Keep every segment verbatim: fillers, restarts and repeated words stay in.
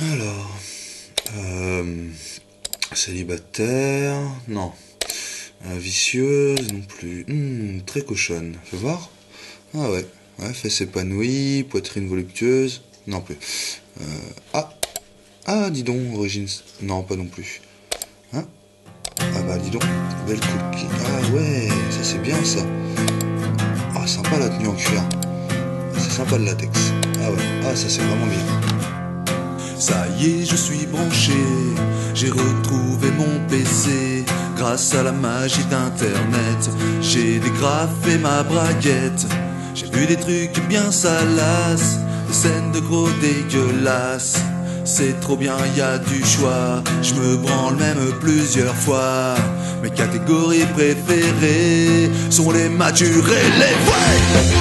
Alors, euh, célibataire, non. Euh, vicieuse, non plus. Hmm, très cochonne. Fais voir. Ah ouais, ouais, fesses épanouies, poitrine voluptueuse. Non plus. Euh, ah, ah, dis donc, origine. Non, pas non plus. Hein? Ah bah dis donc, belle cookie. Ah ouais, ça c'est bien ça. Ah, sympa la tenue en cuir. C'est sympa le latex. Ah ouais, ah ça c'est vraiment bien. Ça y est, je suis branché, j'ai retrouvé mon P C. Grâce à la magie d'internet, j'ai dégrafé ma braguette. J'ai vu des trucs bien salaces, des scènes de gros dégueulasses. C'est trop bien, y a du choix, je me branle même plusieurs fois. Mes catégories préférées sont les matures et les vrais.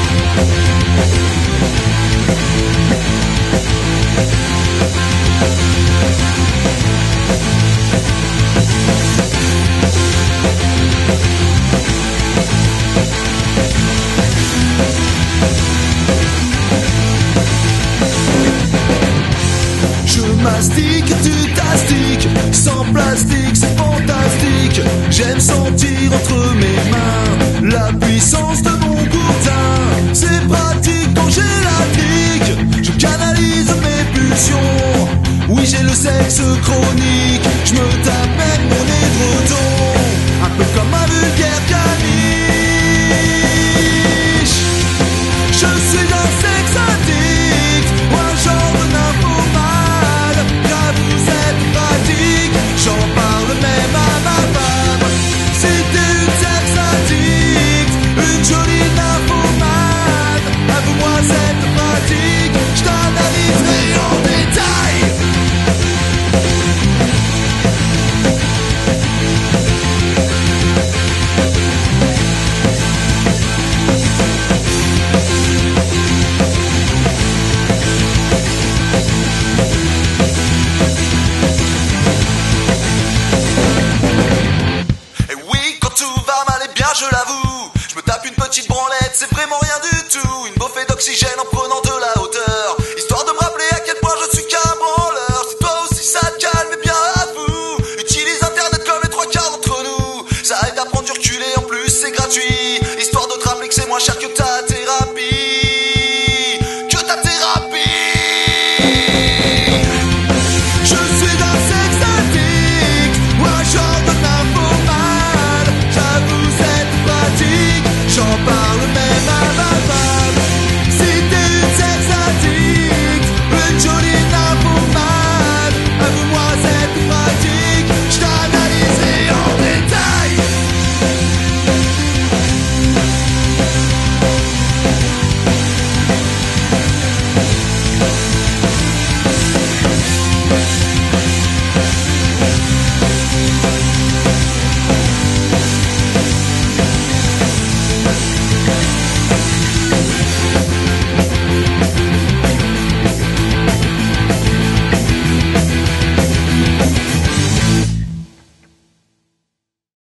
Mastique, tu t'astiques, sans plastique, c'est fantastique. J'aime sentir entre mes mains la puissance de mon gourdin. C'est pratique quand j'ai la clique, je canalise mes pulsions. Oui, j'ai le sexe chronique, je me tape même mon édredon, un peu comme un vulgaire caniche. Je suis un sexe addict, ou un genre de nymphomane. Vous êtes pratique, j'en parle même à ma femme. Si t'es une sexe addict, une jolie nymphomane, avoue-moi cette pratique, je t'analyserai en détail. Je l'avoue, je me tape une petite branlette, c'est vraiment rien du tout. Une bouffée d'oxygène en prenant de la hauteur, histoire de me rappeler à quel point je suis qu'un branleur. Si toi aussi ça te calme, eh bien avoue, utilise internet comme les trois quarts d'entre nous. Ça aide à prendre du recul et en plus c'est gratuit, histoire de te rappeler que c'est moins cher que ta thérapie.